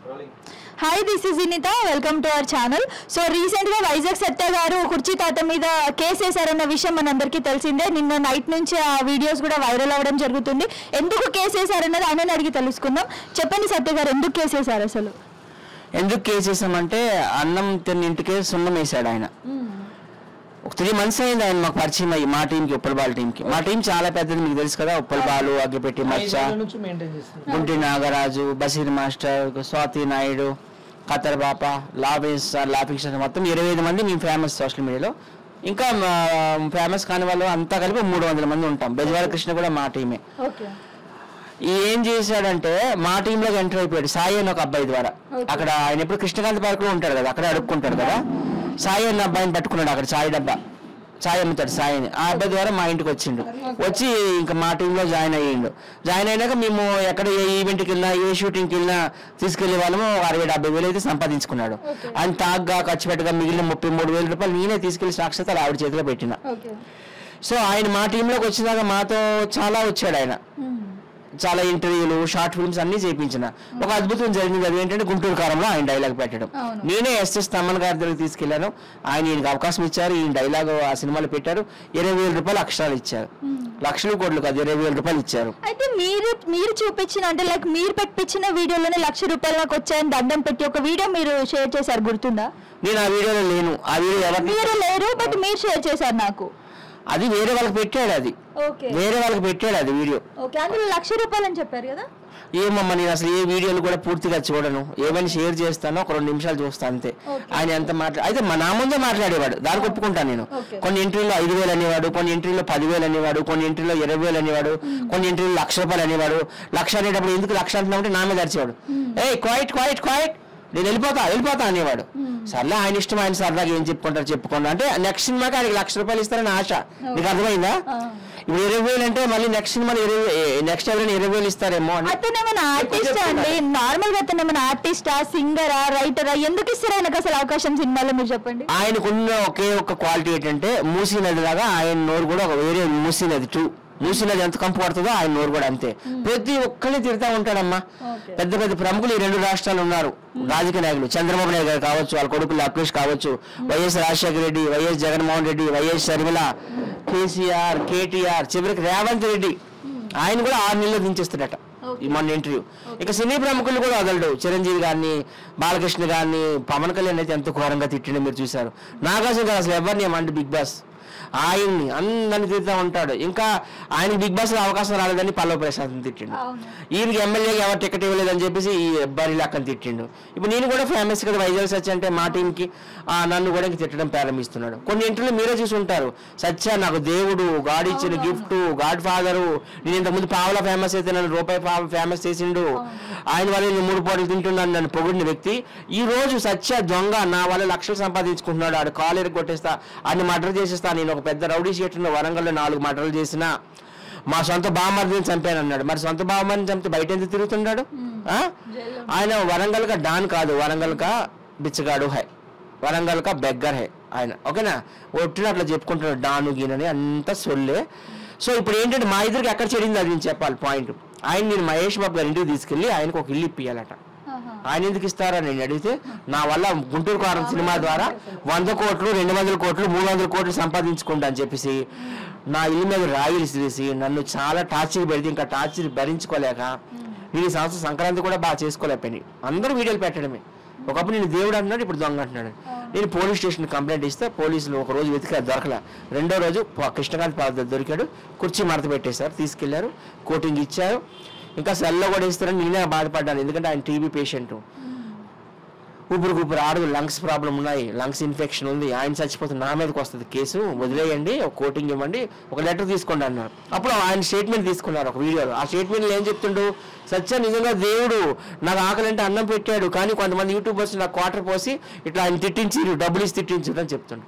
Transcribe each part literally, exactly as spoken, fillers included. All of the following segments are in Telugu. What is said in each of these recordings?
Hi this is Vineetha welcome to our channel. So రీసెంట్గా వైజాగ్ సత్య గారు కుర్చీ తాత మీద కేసు వేశారన్న విషయం మనందరికీ తెలిసిందే. నిన్న నైట్ నుంచి ఆ వీడియోస్ కూడా వైరల్ అవ్వడం జరుగుతుంది. ఎందుకు కేసు వేశారన్నది ఆయన అడిగి తెలుసుకుందాం. చెప్పండి సత్య గారు, ఎందుకు కేసు వేశారు? అసలు ఎందుకు కేసు వేసామంటే అన్నం తిన్నింటికే సున్నం వేశాడు ఆయన. ఒక త్రీ మంత్స్ అయింది ఆయన మాకు పరిచయం అయ్యి మా టీంకి, ఉప్పల్ బాల్ టీంకి. మా టీం చాలా పెద్దది, మీకు తెలుసు కదా. ఉప్పల్ బాలు, అగ్గిపెట్టి మచ్చ, గుంటి నాగరాజు, బషీర్ మాస్టర్, స్వాతి నాయుడు, ఖతర్ బాప, లాబేస్ సార్, లాఫింగ్ సార్, మొత్తం ఇరవై ఐదు మంది మేము ఫేమస్ సోషల్ మీడియాలో. ఇంకా ఫేమస్ కాని వాళ్ళు అంతా కలిపి మూడు వందల మంది ఉంటాం. బెజవాడ కృష్ణ కూడా మా టీమే. ఏం చేశాడంటే మా టీంలోకి ఎంటర్ అయిపోయాడు సాయి అని ఒక అబ్బాయి ద్వారా. అక్కడ ఆయన ఎప్పుడు కృష్ణకాంత్ పార్క్ లో ఉంటాడు కదా, అక్కడే అడుక్కుంటాడు కదా. సాయి అన్న అబ్బాయిని పట్టుకున్నాడు అక్కడ, సాయి డబ్బా సాయి అమ్ముతాడు సాయిని. ఆ అబ్బాయి ద్వారా మా ఇంటికి వచ్చిండు. వచ్చి ఇంకా మా టీంలో జాయిన్ అయ్యిండు. జాయిన్ అయినాక మేము ఎక్కడ ఏ ఈవెంట్కి వెళ్ళినా, ఏ షూటింగ్కి వెళ్ళినా తీసుకెళ్లే వాళ్ళము. అరవై డెబ్బై వేలు అయితే సంపాదించుకున్నాడు. ఆయన తాగ్గా ఖర్చు పెట్టగా మిగిలిన ముప్పై మూడు వేల రూపాయలు నేనే తీసుకెళ్లి సాక్షాత్ ఆవిడ చేతిలో పెట్టిన. సో ఆయన మా టీంలోకి వచ్చినాక మాతో చాలా వచ్చాడు ఆయన. చాలా ఇంటర్వ్యూలు, షార్ట్ ఫిల్మ్స్ అన్ని చేయించిన. ఒక అద్భుతం జరిగింది. అది ఏంటంటే గుంటూరు కారంలో ఆయన డైలాగ్ పెట్టడం. నేనే ఎస్ఎస్ తమ్మన్ గారి దగ్గరికి తీసుకెళ్లాను. ఆయన ఈయనకి అవకాశం ఇచ్చారు. ఈయన డైలాగ్ ఆ సినిమాలో పెట్టారు. ఇరవై వేల రూపాయలు అక్షరాలు ఇచ్చారు. లక్షలు కోట్లు కాదు, ఇరవై వేల రూపాయలు ఇచ్చారు. అయితే మీరు మీరు చూపించిన అంటే లైక్ మీరు పెట్టించిన వీడియోలోనే లక్ష రూపాయలు నాకు వచ్చాయని దండం పెట్టి ఒక వీడియో మీరు షేర్ చేశారు, గుర్తుందా? నేను ఆ వీడియోలో లేను. ఆ వీడియో ఎవరు మీరు లేరు, బట్ మీరు షేర్ చేశారు నాకు. అది వేరే వాళ్ళకి పెట్టాడు. అది వేరే వాళ్ళకి పెట్టాడు అది వీడియో. లక్ష రూపాయలు అని చెప్పారు కదా. ఏమమ్మా, నేను అసలు ఏ వీడియోలు కూడా పూర్తిగా చూడను. ఏమైనా షేర్ చేస్తానో ఒక రెండు నిమిషాలు చూస్తాను అంతే. ఆయన ఎంత మాట్లా అయితే నా ముందే మాట్లాడేవాడు, దానికి ఒప్పుకుంటాను నేను. కొన్ని ఇంటర్వ్యూలో ఐదు వేలు అనేవాడు, కొన్ని ఇంటర్వ్యూలో పదివేలు అనేవాడు, కొన్ని ఇంటర్వ్యూలో ఇరవై వేలు అనేవాడు, కొన్ని ఇంటర్వ్యూలో లక్ష రూపాయలు అనేవాడు. లక్ష అనేటప్పుడు ఎందుకు లక్ష అంటున్నా అంటే నా మీద అరిచేవాడు. ఏ క్వైట్ క్వైట్ క్వైట్ నేను వెళ్ళిపోతా వెళ్ళిపోతా అనేవాడు. సర్లే ఆయన ఇష్టం, ఆయన సరదాగా ఏం చెప్పుకుంటారు చెప్పుకున్నా. అంటే నెక్స్ట్ సినిమాకి ఆయనకి లక్ష రూపాయలు ఇస్తారని ఆశ. నీకు అర్థమైందా? ఇప్పుడు ఇరవై వేలు అంటే మళ్ళీ నెక్స్ట్ సినిమా ఇరవై నెక్స్ట్ ఎవరైనా ఇరవై వేలు ఇస్తారేమో. అతనేమైనా ఆర్టిస్ట్ అండి? నార్మల్ గా అతనేమైనా ఆర్టిస్టా, సింగరా, రైటరా? ఎందుకు ఇస్తారు ఆయనకు అసలు అవకాశం సినిమాలో, మీరు చెప్పండి. ఆయనకున్న ఒకే ఒక క్వాలిటీ ఏంటంటే మూసీ నది లాగా ఆయన నోరు కూడా ఒక వేరే మూసీ నది టూ. మూసీ నది ఎంత కంపు పడుతుందో ఆయన నోరు కూడా అంతే. ప్రతి ఒక్కరిని తిడతా ఉంటాడమ్మా. పెద్ద పెద్ద ప్రముఖులు ఈ రెండు రాష్ట్రాలు ఉన్నారు, రాజకీయ నాయకులు. చంద్రబాబు నాయుడు గారు కావచ్చు, వాళ్ళ కొడుకులు అఖిలేష్ కావచ్చు, YS Rajasekhara Reddy, YS Jaganmohan Reddy, YS Sharmila, KCR, KTR, చివరికి రేవంత్ రెడ్డి. ఆయన కూడా ఆరు నెలలు దించేస్తాడట ఈ మొన్న ఇంటర్వ్యూ. ఇక సినీ ప్రముఖులు కూడా వదలడు. చిరంజీవి గారిని, బాలకృష్ణ గారిని, పవన్ కళ్యాణ్ అయితే ఎంత ఘోరంగా తిట్టిండో మీరు చూశారు. నాగార్జున గారు అసలు ఎవరిని ఏమంటే బిగ్ బాస్ ఆయన్ని అందరిని తిరుగుతూ ఉంటాడు. ఇంకా ఆయనకి బిగ్ బాస్ లో అవకాశం రాలేదని పల్లవ ప్రశాంత్ తిట్టిండు. ఈయనకి ఎమ్మెల్యేకి ఎవరు టికెట్ ఇవ్వలేదని చెప్పేసి ఈ బరిలో అక్కని తిట్టిండు. ఇప్పుడు నేను కూడా ఫేమస్ కదా వైజాగ్ సత్య అంటే, మా టీంకి నన్ను కూడా ఇంక తిట్టడం ప్రారంభిస్తున్నాడు. కొన్ని ఇంటర్వ్యూలు మీరే చూసి ఉంటారు. సత్య నాకు దేవుడు, గాడ్ ఇచ్చిన గిఫ్ట్, గాడ్ ఫాదరు, నేను ఇంతకుముందు పావలా ఫేమస్ అయితే నన్ను రూపాయి పావ ఫేమస్ చేసిండు, ఆయన వల్ల నేను మూడు పూటలు తింటున్నాను నన్ను పొగిడిన వ్యక్తి ఈ రోజు సత్య దొంగ, నా వల్ల లక్షలు సంపాదించుకుంటున్నాడు, ఆడు కాలేరు కొట్టేస్తా, ఆయన మర్డర్ చేసేస్తా, నేను ఒక పెద్ద రౌడీ షీట్లో వరంగల్లో నాలుగు మర్డర్లు చేసినా, మా సొంత బావమరిదిని చంపాను అన్నాడు. మరి సొంత బావమరిని చంపితే బయట ఎందుకు తిరుగుతున్నాడు? ఆయన వరంగల్ కా డాన్ కాదు, వరంగల్ కా బిచ్చగాడు హై, వరంగల్ కా బెగ్గర్ హై ఆయన. ఓకేనా? ఒట్టిన అట్లా చెప్పుకుంటున్నాడు డాను గీనని, అంతా సొల్లే. సో ఇప్పుడు ఏంటంటే మా ఇద్దరికి ఎక్కడ చెడింది అది నేను చెప్పాలి పాయింట్. ఆయన నేను మహేష్ బాబు గారి ఇంటికి తీసుకెళ్ళి ఆయనకు ఒక ఇల్లు ఇప్పియాలట. ఆయన ఎందుకు ఇస్తారా నేను అడిగితే, నా వల్ల గుంటూరు కారం సినిమా ద్వారా వంద కోట్లు, రెండు వందల కోట్లు, మూడు వందల కోట్లు సంపాదించుకుంటా అని చెప్పేసి నా ఇల్లు మీద రాయిలు తీసి నన్ను చాలా టార్చర్ పెడితే ఇంకా టార్చర్ భరించుకోలేక నేను ఈ సంవత్సరం సంక్రాంతి కూడా బాగా చేసుకోలేకపోయినాయి. అందరూ వీడియోలు పెట్టడమే. ఒకప్పుడు నేను దేవుడు అంటున్నాడు, ఇప్పుడు దొంగ అంటున్నాడు. నేను పోలీస్ స్టేషన్ కంప్లైంట్ ఇస్తే పోలీసులు ఒక రోజు వెతికా, దొరకలే. రెండో రోజు కృష్ణకాంత్ పాద దొరికాడు. కుర్చీ మడత పెట్టేశారు, తీసుకెళ్లారు, కోటింగ్ ఇచ్చారు. ఇంకా సెల్లో కూడా ఇస్తారని నేనే బాధపడ్డాను. ఎందుకంటే ఆయన టీబీ పేషెంట్, ఊపిరి ఊపిరి ఆడదు, లంగ్స్ ప్రాబ్లం ఉన్నాయి, లంగ్స్ ఇన్ఫెక్షన్ ఉంది, ఆయన చచ్చిపోతుంది, నా మీదకి వస్తుంది కేసు, వదిలేయండి, ఒక కోటింగ్ ఇవ్వండి, ఒక లెటర్ తీసుకోండి అన్నారు. అప్పుడు ఆయన స్టేట్మెంట్ తీసుకున్నారు ఒక వీడియోలో. ఆ స్టేట్మెంట్లో ఏం చెప్తుండు, సత్య నిజంగా దేవుడు, నాకు ఆకలి అంటే అన్నం పెట్టాడు, కానీ కొంతమంది యూట్యూబర్స్ నాకు క్వార్టర్ పోసి ఇట్లా ఆయన తిట్టించి డబ్బులు ఇచ్చి తిట్టించు అని చెప్తుండు.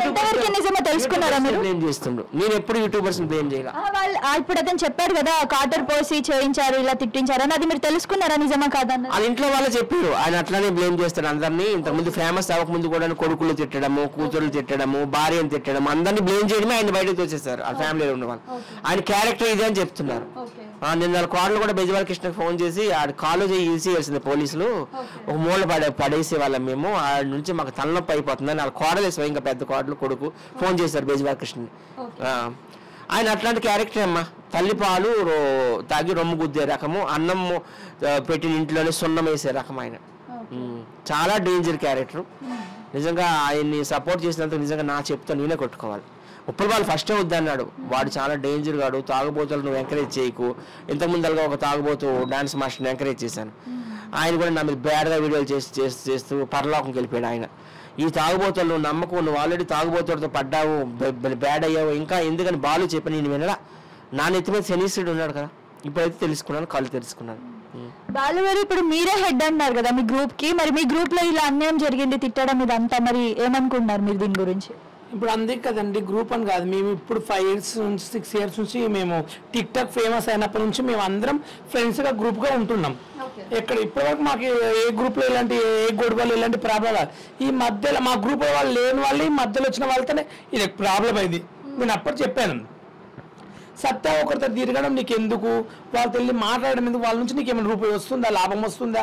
బ్లేమ్ చేస్తుండు. నేను ఎప్పుడు యూట్యూబర్స్ బ్లేమ్ చేయాలి. ఇప్పుడు అతను చెప్పారు కదా క్వార్టర్ పోసి చేయించారు, ఇలా తిట్టించారు అని, అది మీరు తెలుసుకున్నారా నిజమా కాదన్న? వాళ్ళ ఇంట్లో వాళ్ళు చెప్పారు ఆయన అట్లానే బ్లేమ్ చేస్తాడు. అందరినీ ఇంతకుముందు ఫేమస్ అవ్వకముందు కూడా కొడుకులు తిట్టడము, కూతురులు తిట్టడము, భార్యను తిట్టడం, అందరినీ బ్లేమ్ చేయడమే ఆయన బయటకు తోచేస్తారు ఆ ఫ్యామిలీలో ఉన్న వాళ్ళు. ఆయన క్యారెక్టర్ ఇదే అని చెప్తున్నారు. నిన్న కోడలు కూడా బెజవాడ కృష్ణకి ఫోన్ చేసి ఆడ కాలేజ్ ఈసీ వేసింది పోలీసులు, ఒక మూల పడే పడేసే వాళ్ళం మేము, ఆడ నుంచి మాకు తలనొప్పి అయిపోతుందని వాళ్ళ కోడలే స్వయంగా పెద్ద కోడలు కొడుకు ఫోన్ చేశారు బెజవాడ కృష్ణని. ఆయన అట్లాంటి క్యారెక్టర్ అమ్మా. తల్లిపాలు తాగి రొమ్ము గుద్దే రకము, అన్నం పెట్టిన ఇంట్లోనే సున్నం వేసే రకం ఆయన. చాలా డేంజర్ క్యారెక్టర్. నిజంగా ఆయన్ని సపోర్ట్ చేసినందుకు నిజంగా నా చెప్తా నేనే కొట్టుకోవాలి. ఉప్పల్ వాళ్ళు ఫస్టే వద్దన్నాడు, వాడు చాలా డేంజర్ గాడు, తాగుబోతులు నువ్వు ఎంకరేజ్ చేయకు. ఇంతకుముందుగా ఒక తాగుబోతు డాన్స్ మాస్టర్ని ఎంకరేజ్ చేశాను, ఆయన కూడా నా మీద బ్యాడ్గా వీడియోలు చేసి చేస్తూ చేస్తూ పరలోకంకి వెళ్ళిపోయాడు ఆయన. ఈ తాగుబోతులు నువ్వు నమ్మకు, నువ్వు ఆల్రెడీ తాగుబోతుడితో పడ్డావు, బ్యాడ్ అయ్యావు, ఇంకా ఎందుకని బాలు చెప్పి నేను వినడా. నా నెత్తి మీద శనీశ్వరుడు ఉన్నాడు కదా, ఇప్పుడైతే తెలుసుకున్నాను, కళ్ళు తెలుసుకున్నాను. బాలు గారు ఇప్పుడు మీరే హెడ్ అన్నారు కదా మీ గ్రూప్ కి, మరి మీ గ్రూప్ లో ఇలా అన్యాయం జరిగింది తిట్టడం ఇదంతా, మరి ఏమనుకుంటున్నారు మీరు దీని గురించి? ఇప్పుడు అంతే కదండి, గ్రూప్ అని కాదు, మేము ఇప్పుడు ఫైవ్ ఇయర్స్ నుంచి సిక్స్ ఇయర్స్ నుంచి మేము టిక్ టాక్ ఫేమస్ అయినప్పటి నుంచి మేము అందరం ఫ్రెండ్స్గా గ్రూప్గా ఉంటున్నాం. ఎక్కడ ఇప్పటివరకు మాకు ఏ గ్రూప్లో ఇలాంటి ఏ గొడవలు ఇలాంటి ప్రాబ్లం కాదు. ఈ మధ్యలో మా గ్రూప్ వాళ్ళు లేని వాళ్ళు ఈ మధ్యలో వచ్చిన వాళ్ళతోనే ఇది ప్రాబ్లం అయింది. నేను అప్పుడు చెప్పాను, సత్తా ఒకరితో తిరగడం నీకు ఎందుకు, వాళ్ళతో వెళ్ళి మాట్లాడడం ఎందుకు, వాళ్ళ నుంచి నీకు ఏమైనా రూపాయి వస్తుందా, లాభం వస్తుందా?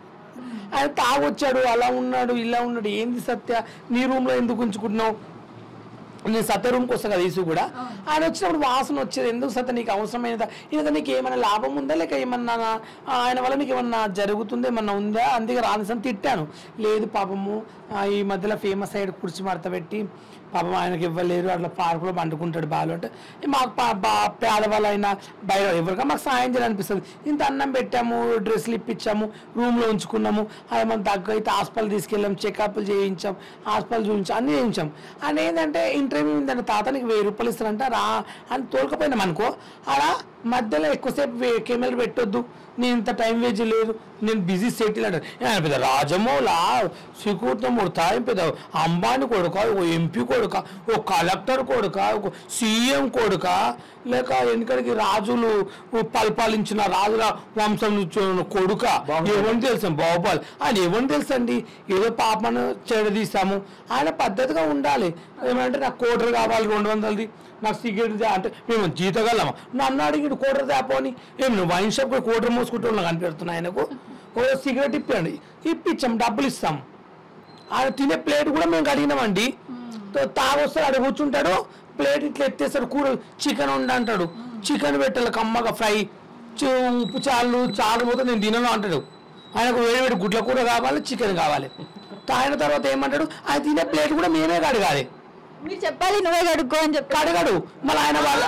ఆయన తాగొచ్చాడు, అలా ఉన్నాడు, ఇలా ఉన్నాడు, ఏంది సత్య నీ రూమ్లో ఎందుకు ఉంచుకుంటున్నావు? నేను సత్య రూమ్కి వస్తా కదా ఈసు కూడా, ఆయన వచ్చినప్పుడు వాసన వచ్చేది, ఎందుకు సత్య నీకు అవసరమైనదా, ఇంకా నీకు ఏమైనా లాభం ఉందా, లేక ఏమన్నా ఆయన వల్ల నీకు ఏమన్నా జరుగుతుందా, ఏమన్నా ఉందా, అందుకే రానిసని తిట్టాను. లేదు పాపము ఈ మధ్యలో ఫేమస్ అయ్యాడు, కుర్చీ మడత పెట్టి పాపం ఆయనకి ఇవ్వలేరు, అట్లా పార్కులో పండుకుంటాడు బాలు అంటే, మాకు పేదవాళ్ళు అయినా బయట ఎవరికా మాకు సాయం చేయాలనిపిస్తుంది. ఇంత అన్నం పెట్టాము, డ్రెస్సులు ఇప్పించాము, రూమ్లో ఉంచుకున్నాము, ఏమన్నా దగ్గర అయితే హాస్పిటల్ తీసుకెళ్ళాం, చెకప్లు చేయించాం, హాస్పిటల్ చూపించాం, అన్నీ చేయించాం. అని ఏంటంటే ఇంటర్వ్యూ ఉందంటే తాతనికి వెయ్యి రూపాయలు ఇస్తారంట రా అని తోలుకపోయినాం అనుకో, అలా మధ్యలో ఎక్కువసేపు కెమెరా పెట్టొద్దు, నేను ఇంత టైం వేస్ట్ లేదు, నేను బిజీ సెటిల్ అంటారు. ఆయన పెద్ద రాజమౌళ శ్రీకూర్తముడు తాయి పెద్ద అంబానీ కొడుక, ఓ ఎంపీ కొడుక, ఓ కలెక్టర్ కొడుక, ఒక సీఎం కొడుక, లేక ఎందుకడికి రాజులు పరిపాలించిన రాజుల వంశం నుంచి కొడుక, ఎవరిని తెలుసాం బాహుబలి ఆయన ఎవరిని తెలుసండి, ఏదో పాపను చెడదీసాము. ఆయన పద్ధతిగా ఉండాలి. ఏమంటే నాకు కోటర్ కావాలి రెండు వందలది, నాకు సిగరెట్ అంటే మేము జీతగలమా, నన్ను అడిగి కోటర్ తేపోని, ఏమి నువ్వు వైన్ షాప్ కోటర్ మోసుకుంటూ కనిపెడుతున్నా, ఆయనకు ఓ సిగరెట్ ఇప్పండి, ఇప్పించాం, డబ్బులు ఇస్తాం. ఆయన తినే ప్లేట్ కూడా మేము అడిగినామండి. తాగొస్తాడు, అడిగి కూర్చుంటాడు, ప్లేట్ ఇట్లా ఎత్తేస్తాడు, కూర చికెన్ ఉండి అంటాడు, చికెన్ పెట్టాలి కమ్మగా ఫ్రై, ఉప్పు చాలు చాలు పోతే నేను తినను అంటాడు. ఆయనకు వేడి వేడి గుడ్ల కూర కావాలి, చికెన్ కావాలి. ఆయన తర్వాత ఏమంటాడు, ఆయన తినే ప్లేట్ కూడా మేమే కడగాలి. మీరు చెప్పాలి, నువ్వే కడుక్కో అని చెప్పి కడగడు. మళ్ళీ ఆయన వాళ్ళ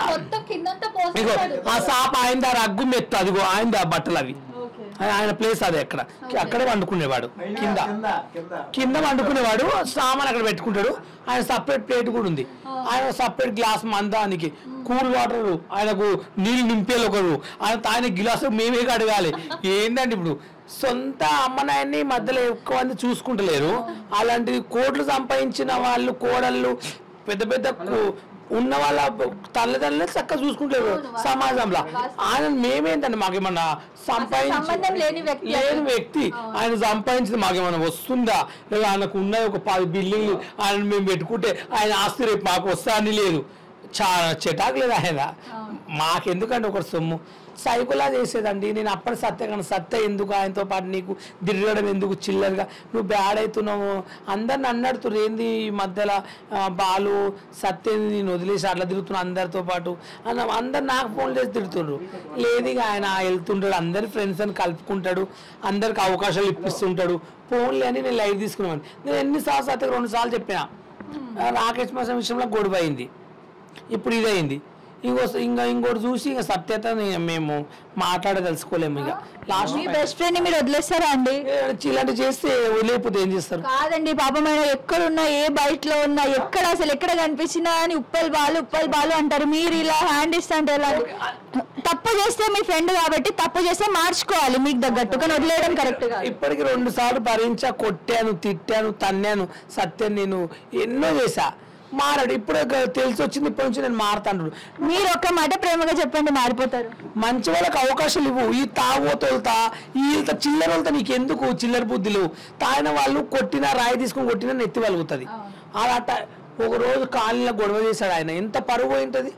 ఆ సాప ఆయన రగ్గు మెత్త, అదిగో ఆయన బట్టలు అవి, ఆయన ప్లేస్ అది ఎక్కడ అక్కడే వండుకునేవాడు, కింద కింద వండుకునేవాడు, సామాన్ అక్కడ పెట్టుకుంటాడు. ఆయన సపరేట్ ప్లేట్ కూడా ఉంది, ఆయన సపరేట్ గ్లాస్ మందానికి, కూల్ వాటర్ ఆయనకు నీళ్ళు నింపేది ఒకరు, ఆయన ఆయన గిలాసు మేమే కడగాలి. ఏంటంటే ఇప్పుడు సొంత అమ్మనాయన్ని మధ్యలో ఎక్కువ మంది చూసుకుంటలేరు. అలాంటి కోట్లు సంపాదించిన వాళ్ళు కోడళ్ళు పెద్ద పెద్ద ఉన్న వాళ్ళ తల్లిదండ్రులు చక్కగా చూసుకుంటారు సమాజంలో. ఆయన మేమేంటండి మాకేమన్నా సంపాదించి లేని వ్యక్తి, ఆయన సంపాదించింది మాకేమన్నా వస్తుందా, లేదా ఆయనకు ఉన్న ఒక పది బిల్డింగ్లు ఆయన మేము పెట్టుకుంటే ఆయన ఆస్తి రేపు మాకు వస్తా అని లేదు. చాలా చెటాకు లేదు ఆయన, మాకెందుకంటే ఒక సొమ్ము సైకులా చేసేదండి. నేను అప్పటి సత్య కానీ సత్య ఎందుకు ఆయనతో పాటు నీకు తిరగడం ఎందుకు, చిల్లరగా నువ్వు బ్యాడ్ అవుతున్నావు, అందరిని అన్నడుతురు ఏంది ఈ మధ్యలో బాలు సత్య నేను వదిలేసి అట్లా తిరుగుతున్నావు అందరితో పాటు అన్న, అందరు నాకు ఫోన్ చేసి తిడుతుండ్రు. లేదు ఇక ఆయన వెళ్తుంటాడు, అందరి ఫ్రెండ్స్ అని కలుపుకుంటాడు, అందరికి అవకాశాలు ఇప్పిస్తుంటాడు, ఫోన్లే అని నేను లైట్ తీసుకున్నాను. నేను ఎన్నిసార్లు సత్యకి రెండు సార్లు చెప్పినా, రాకేష్ మాసం విషయంలో గొడవ అయింది, ఇప్పుడు ఇదైంది. ఇంకో ఇంకా ఇంకోటి చూసి ఇంకా సత్యత మేము మాట్లాడదలుచుకోలేము. ఇక లాస్ట్ బెస్ట్ ఫ్రెండ్ మీరు వదిలేస్తారా అండి? ఇలాంటి చేస్తే వదిలేకపోతే ఏం చేస్తారు? కాదండి పాపమైన ఎక్కడున్నా, ఏ బయటలో ఉన్నా, ఎక్కడ అసలు ఎక్కడ కనిపించినా అని ఉప్పల్ బాలు ఉప్పల్ బాలు అంటారు. మీరు ఇలా హ్యాండ్ ఇస్తుంటే ఎలా? తప్పు చేస్తే మీ ఫ్రెండ్ కాబట్టి తప్పు చేస్తే మార్చుకోవాలి మీకు తగ్గట్టు, కానీ వదిలేయడం కరెక్ట్ గా. ఇప్పటికి రెండు సార్లు భరించా, కొట్టాను, తిట్టాను, తన్నాను సత్యం, నేను ఎన్నో చేశా. మారాడు. ఇప్పుడే తెలిసి వచ్చింది, ఇప్పటి నుంచి నేను మారుతాను. మీరు ఒక్క మాట ప్రేమగా చెప్పండి, మారిపోతారు. మంచి వాళ్ళకి అవకాశాలు ఇవ్వు. ఈ తాగుతోలుతా వీళ్ళతో చిల్లర వెళ్తా, నీకు ఎందుకు చిల్లర బుద్ధులు? తాగిన వాళ్ళు కొట్టినా రాయి తీసుకొని కొట్టినా నెత్తి వలుగుతుంది. అలా ఒక రోజు కాళ్ళ గొడవ చేశాడు ఆయన, ఎంత పరువు పోయింటది.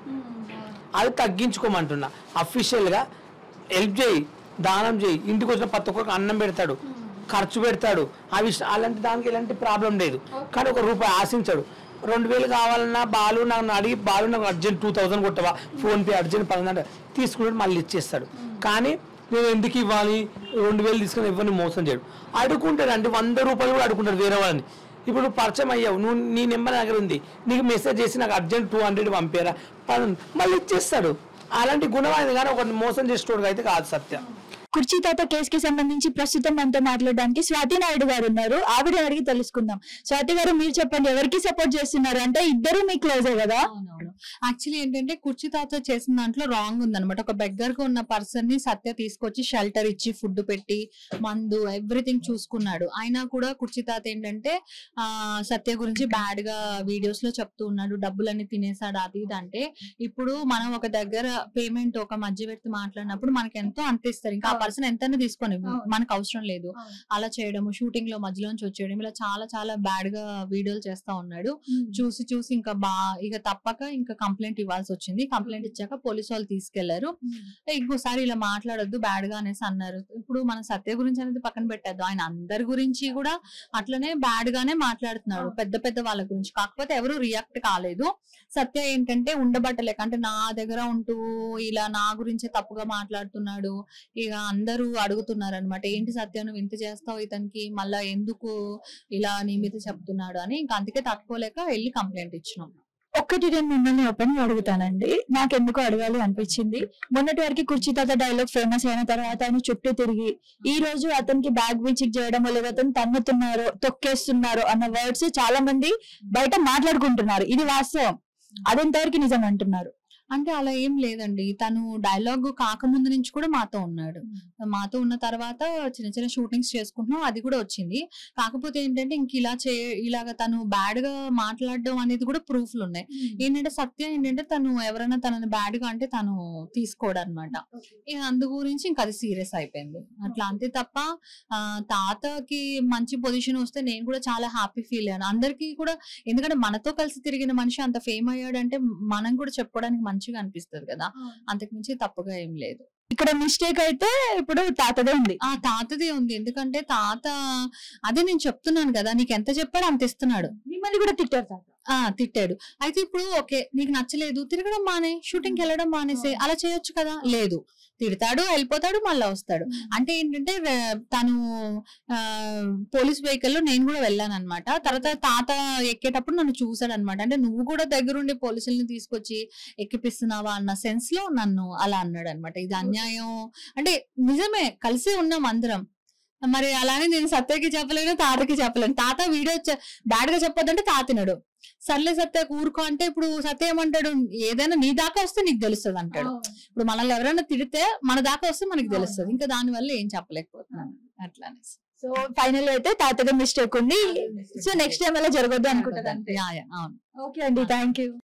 అది తగ్గించుకోమంటున్నా. అఫీషియల్గా హెల్ప్ చేయి, దానం చేయి. ఇంటికి వచ్చిన ప్రతి ఒక్కరికి అన్నం పెడతాడు, ఖర్చు పెడతాడు. అవి అలాంటి దానికి ఎలాంటి ప్రాబ్లం లేదు. కానీ ఒక రూపాయి ఆశించాడు. రెండు వేలు కావాలన్నా బాలు నాకు అడిగి, బాలు నాకు అర్జెంట్ టూ థౌసండ్ కొట్టవా, ఫోన్పే అర్జెంట్ పదిహేను తీసుకుంటాడు, మళ్ళీ ఇచ్చేస్తాడు. కానీ నేను ఎందుకు ఇవ్వాలి, రెండు వేలు తీసుకుని ఎవరిని మోసం చేయడు. అడుగుంటాడు అంటే వంద రూపాయలు కూడా అడుగుంటాడు వేరే వాళ్ళని. ఇప్పుడు పరిచయం అయ్యావు, నువ్వు నీ నెంబర్ దగ్గర ఉంది, నీకు మెసేజ్ చేసి నాకు అర్జెంట్ టూ హండ్రెడ్ పంపారా, మళ్ళీ ఇచ్చేస్తాడు. అలాంటి గుణం ఆయన, కానీ ఒకటి మోసం చేసేటోడు అయితే కాదు సత్య. కుర్చీ తాత కేసుకి సంబంధించి ప్రస్తుతం మనతో మాట్లాడడానికి స్వాతి నాయుడు గారు ఉన్నారు. ఆవిడ అడిగి తెలుసుకుందాం. స్వాతి గారు, మీరు చెప్పండి, ఎవరికి సపోర్ట్ చేస్తున్నారు? అంటే ఇద్దరు మీ క్లోజే కదా? యాక్చువల్లీ ఏంటంటే కుర్చీ తాత చేసిన దాంట్లో రాంగ్ ఉందన్నమాట. ఒక బెగ్గర్ గా ఉన్న పర్సన్ ని సత్య తీసుకొచ్చి షెల్టర్ ఇచ్చి ఫుడ్ పెట్టి మందు ఎవ్రీథింగ్ చూసుకున్నాడు. అయినా కూడా కుర్చీ తాత ఏంటంటే ఆ సత్య గురించి బ్యాడ్ గా వీడియోస్ లో చెప్తూ ఉన్నాడు, డబ్బులన్నీ తినేసాడు అది ఇది. అంటే ఇప్పుడు మనం ఒక దగ్గర పేమెంట్ ఒక మధ్యవర్తి మాట్లాడినప్పుడు మనకి ఎంతో అంత ఇస్తారు, ఇంకా ఆ పర్సన్ ఎంతైనా తీసుకొని మనకు అవసరం లేదు. అలా చేయడము, షూటింగ్ లో మధ్యలోంచి వచ్చేయడం, ఇలా చాలా చాలా బ్యాడ్ గా వీడియోలు చేస్తా ఉన్నాడు. చూసి చూసి ఇంకా బా ఇక తప్పక ఇంకా కంప్లైంట్ ఇవ్వాల్సి వచ్చింది. కంప్లైంట్ ఇచ్చాక పోలీసు వాళ్ళు తీసుకెళ్లారు. ఇంకోసారి ఇలా మాట్లాడొద్దు బ్యాడ్ గా అనేసి అన్నారు. ఇప్పుడు మన సత్య గురించి అనేది పక్కన పెట్టద్దు, ఆయన అందరి గురించి కూడా అట్లనే బ్యాడ్ గానే మాట్లాడుతున్నాడు, పెద్ద పెద్ద వాళ్ళ గురించి. కాకపోతే ఎవరు రియాక్ట్ కాలేదు. సత్య ఏంటంటే ఉండబట్టలేక, అంటే నా దగ్గర ఉంటూ ఇలా నా గురించే తప్పుగా మాట్లాడుతున్నాడు. ఇక అందరూ అడుగుతున్నారు అనమాట, ఏంటి సత్య నువ్వు ఇంత చేస్తావు ఇతనికి, మళ్ళా ఎందుకు ఇలా నీ మీద చెప్తున్నాడు అని. ఇంకా అందుకే తట్టుకోలేక వెళ్ళి కంప్లైంట్ ఇచ్చినాం. ఒక్కటి నేను మిమ్మల్ని ఓపెన్ అడుగుతానండి, నాకు ఎందుకు అడగాలి అనిపించింది. మొన్నటి వరకు కుర్చీ తాత డైలాగ్ ఫేమస్ అయిన తర్వాత ఆయన చుట్టూ తిరిగి ఈ రోజు అతనికి బ్యాగ్ విచిక్ చేయడం, లేదా అతను తన్నుతున్నారు, తొక్కేస్తున్నారు అన్న వర్డ్స్ చాలా మంది బయట మాట్లాడుకుంటున్నారు. ఇది వాస్తవం, అదెంతవరకు నిజం అంటున్నారు? అంటే అలా ఏం లేదండి, తను డైలాగ్ కాకముందు నుంచి కూడా మాతో ఉన్నాడు. మాతో ఉన్న తర్వాత చిన్న చిన్న షూటింగ్స్ చేసుకుంటున్నాం, అది కూడా వచ్చింది. కాకపోతే ఏంటంటే ఇంక ఇలా చే ఇలాగ తను బ్యాడ్ గా మాట్లాడడం అనేది కూడా ప్రూఫ్లు ఉన్నాయి. ఏంటంటే సత్య ఏంటంటే తను ఎవరైనా తనని బ్యాడ్ గా అంటే తను తీసుకోడు అనమాట. అందు గురించి ఇంకా అది సీరియస్ అయిపోయింది అట్లా. అంతే తప్ప ఆ తాతకి మంచి పొజిషన్ వస్తే నేను కూడా చాలా హ్యాపీ ఫీల్ అయ్యాను. అందరికీ కూడా, ఎందుకంటే మనతో కలిసి తిరిగిన మనిషి అంత ఫేమ్ అయ్యాడంటే మనం కూడా చెప్పుకోవడానికి మంచిగా అనిపిస్తుంది కదా, అంతకు మించి తప్పుగా ఏం లేదు. ఇక్కడ మిస్టేక్ అయితే ఇప్పుడు తాతదే ఉంది. ఆ తాతదే ఉంది, ఎందుకంటే తాత అదే నేను చెప్తున్నాను కదా, నీకు ఎంత చెప్పాడు అంత ఇస్తున్నాడు. మిమ్మల్ని కూడా తిట్టారు తాత. ఆ తిట్టాడు. అయితే ఇప్పుడు ఓకే నీకు నచ్చలేదు, తిరగడం మానే, షూటింగ్ కి వెళ్ళడం మానేసే, అలా చేయొచ్చు కదా. లేదు, తిడతాడు, వెళ్ళిపోతాడు, మళ్ళా వస్తాడు. అంటే ఏంటంటే తను ఆ పోలీస్ వెహికల్ లో నేను కూడా వెళ్ళాను అనమాట. తర్వాత తాత ఎక్కేటప్పుడు నన్ను చూసాడు అనమాట. అంటే నువ్వు కూడా దగ్గరుండి పోలీసుల్ని తీసుకొచ్చి ఎక్కిపిస్తున్నావా అన్న సెన్స్ లో నన్ను అలా అన్నాడు అనమాట. ఇది అన్యాయం అంటే నిజమే, కలిసే ఉన్నాం అందరం. మరి అలానే నేను సత్యకి చెప్పలేను, తాతకి చెప్పలేను. తాత వీడియో బ్యాడ్ గా చెప్పొద్దంటే తాతినడు. సర్లే సత్య ఊరుకో అంటే ఇప్పుడు సత్య ఏమంటాడు, ఏదైనా నీ దాకా వస్తే నీకు తెలుస్తుంది అంటాడు. ఇప్పుడు మనల్ని ఎవరైనా తిడితే మన దాకా వస్తే మనకి తెలుస్తుంది, ఇంకా దాని వల్ల ఏం చెప్పలేకపోతున్నాను అట్లానే. సో ఫైనల్ అయితే తాతగా మిస్టేక్ ఉంది. సో నెక్స్ట్ టైం అలా జరగద్దు అనుకుంటా. అవును. ఓకే అండి, థ్యాంక్ యూ.